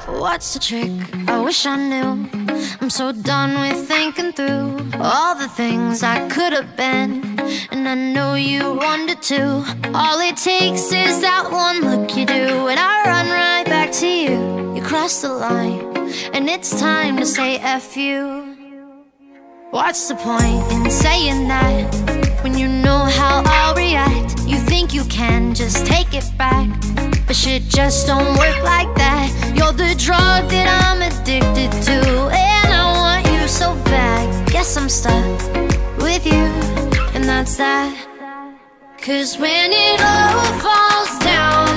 What's the trick? I wish I knew. I'm so done with thinking through all the things I could have been, and I know you wanted to. All it takes is that one look you do, and I run right back to you. You cross the line, and it's time to say F you. What's the point in saying that when you know how I'll react? You think you can just take it back, but shit just don't work like that. You're the drug that I'm addicted to, and I want you so bad. Guess I'm stuck with you, and that's that. 'Cause when it all falls down,